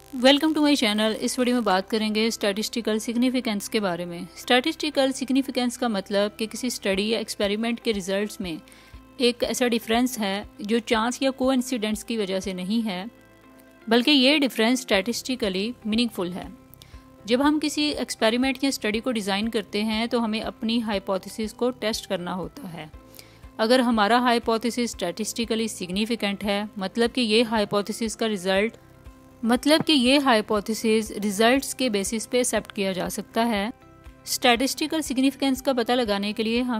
Welcome to my channel. इस video में बात करेंगे स्टैटिस्टिकल सिग्निफिकेंस के बारे में। स्टैटिस्टिकल सिग्निफिकेंस का मतलब कि किसी स्टडी या एक्सपेरिमेंट के रिजल्ट्स में एक ऐसा डिफरेंस है जो चांस या कोइंसिडेंस की वजह से नहीं है, बल्कि ये डिफरेंस स्टैटिस्टिकली मीनिंगफुल है। जब हम किसी एक्सपेरिमेंट या स्टडी को डिज़ाइन करते हैं तो हमें अपनी हाइपोथेसिस को टेस्ट करना होता है। अगर हमारा हाइपोथेसिस स्टैटिस्टिकली सिग्निफिकेंट है, मतलब कि ये हाइपोथेसिस रिजल्ट्स के बेसिस पे एक्सेप्ट किया जा सकता है। स्टैटिस्टिकल सिग्निफिकेंस का पता लगाने के लिए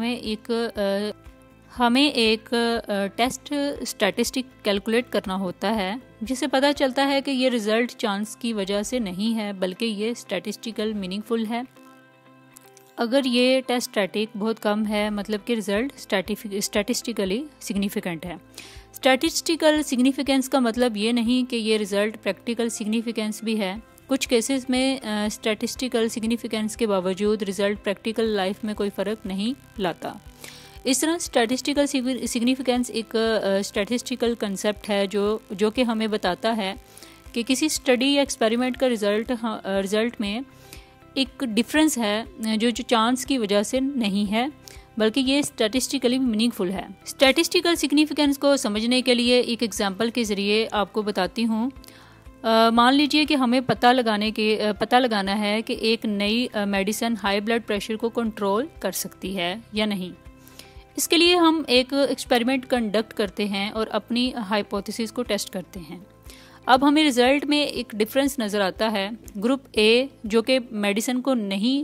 हमें एक टेस्ट स्टैटिस्टिक कैलकुलेट करना होता है, जिससे पता चलता है कि ये रिजल्ट चांस की वजह से नहीं है, बल्कि ये स्टैटिस्टिकल मीनिंगफुल है। अगर ये टेस्ट स्टैटिक बहुत कम है, मतलब कि रिजल्ट स्टैटिस्टिकली सिग्निफिकेंट है। स्टैटिस्टिकल सिग्निफिकेंस का मतलब ये नहीं कि ये रिजल्ट प्रैक्टिकल सिग्निफिकेंस भी है। कुछ केसेस में स्टैटिस्टिकल सिग्निफिकेंस के बावजूद रिजल्ट प्रैक्टिकल लाइफ में कोई फ़र्क नहीं लाता। इस तरह स्टैटिस्टिकल सिग्निफिकेंस एक स्टैटिस्टिकल कंसेप्ट है जो कि हमें बताता है कि किसी स्टडी या एक्सपेरिमेंट का रिजल्ट में एक डिफरेंस है जो चांस की वजह से नहीं है, बल्कि ये स्टैटिस्टिकली मीनिंगफुल है। स्टैटिस्टिकल सिग्निफिकेंस को समझने के लिए एक एग्जांपल के ज़रिए आपको बताती हूँ। मान लीजिए कि हमें पता लगाना है कि एक नई मेडिसिन हाई ब्लड प्रेशर को कंट्रोल कर सकती है या नहीं। इसके लिए हम एक एक्सपेरिमेंट कंडक्ट करते हैं और अपनी हाइपोथेसिस को टेस्ट करते हैं। अब हमें रिजल्ट में एक डिफरेंस नज़र आता है। ग्रुप ए जो कि मेडिसिन को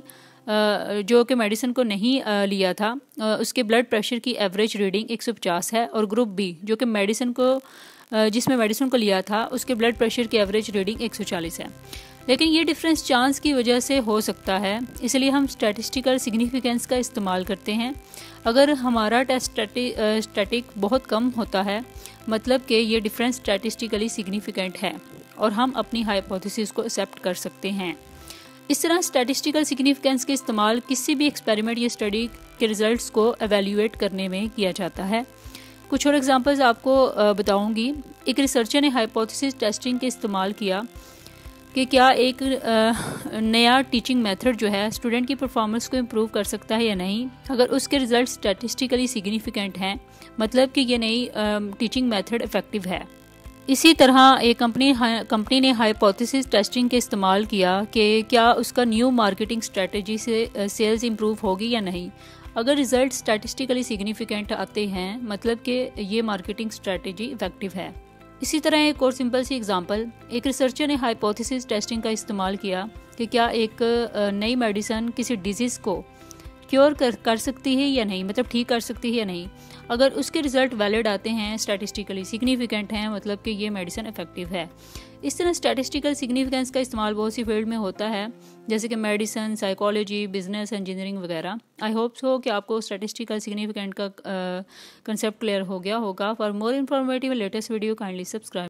नहीं लिया था, उसके ब्लड प्रेशर की एवरेज रीडिंग 150 है, और ग्रुप बी जो कि जिसमें मेडिसिन को लिया था, उसके ब्लड प्रेशर की एवरेज रीडिंग 140 है। लेकिन ये डिफरेंस चांस की वजह से हो सकता है, इसलिए हम स्टैटिस्टिकल सिग्निफिकेंस का इस्तेमाल करते हैं। अगर हमारा टेस्ट स्टैटिक बहुत कम होता है, मतलब कि ये डिफरेंस स्टैटिस्टिकली सिग्निफिकेंट है और हम अपनी हाइपोथेसिस को एक्सेप्ट कर सकते हैं। इस तरह स्टैटिस्टिकल सिग्निफिकेंस के इस्तेमाल किसी भी एक्सपेरिमेंट या स्टडी के रिजल्ट्स को एवेल्यूएट करने में किया जाता है। कुछ और एग्जांपल्स आपको बताऊंगी। एक रिसर्चर ने हाइपोथेसिस टेस्टिंग के इस्तेमाल किया कि क्या एक नया टीचिंग मेथड जो है स्टूडेंट की परफॉर्मेंस को इम्प्रूव कर सकता है या नहीं। अगर उसके रिजल्ट स्टैटिस्टिकली सिग्निफिकेंट हैं, मतलब कि ये नई टीचिंग मेथड इफेक्टिव है। इसी तरह एक कंपनी ने हाइपोथेसिस टेस्टिंग के इस्तेमाल किया कि क्या उसका न्यू मार्केटिंग स्ट्रेटजी से सेल्स इम्प्रूव होगी या नहीं। अगर रिजल्ट स्टैटिस्टिकली सिग्निफिकेंट आते हैं, मतलब कि ये मार्केटिंग स्ट्रेटजी इफेक्टिव है। इसी तरह एक और सिंपल सी एग्जांपल, एक रिसर्चर ने हाइपोथेसिस टेस्टिंग का इस्तेमाल किया कि क्या एक नई मेडिसिन किसी डिजीज़ को क्योर कर सकती है या नहीं, मतलब ठीक कर सकती है या नहीं। अगर उसके रिजल्ट वैलिड आते हैं, स्टैटिस्टिकली सिग्निफिकेंट हैं, मतलब कि ये मेडिसिन इफेक्टिव है। इस तरह स्टैटिस्टिकल सिग्निफिकेंस का इस्तेमाल बहुत सी फील्ड में होता है, जैसे कि मेडिसिन, साइकोलॉजी, बिजनेस, इंजीनियरिंग वगैरह। आई होप सो कि आपको स्टैटिस्टिकल सिग्निफिकेंट का कंसेप्ट क्लियर हो गया होगा। For more informative latest video kindly subscribe.